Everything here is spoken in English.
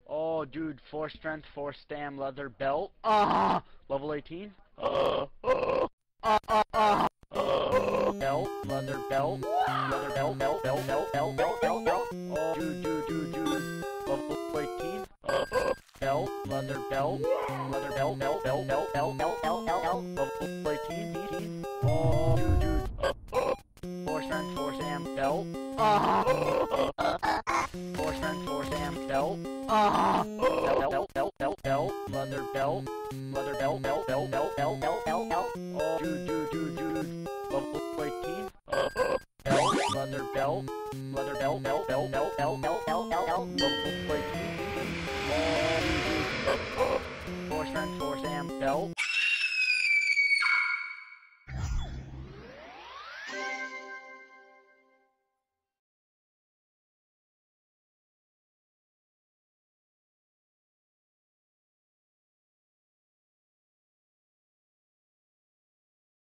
Oh, dude, 4 strength, 4 stam, leather belt. Level 18. Belt, leather belt, leather belt, belt. Oh, dude. Level 18. Belt, leather belt, level 18. Oh, dude. 4 strength, 4 stam, belt. 4 strength, 4 stam, belt. Belt, leather belt, Oh, dude. Level 18. Belt, leather belt, level 18. Oh, dude. 4 strength, 4 stam, belt.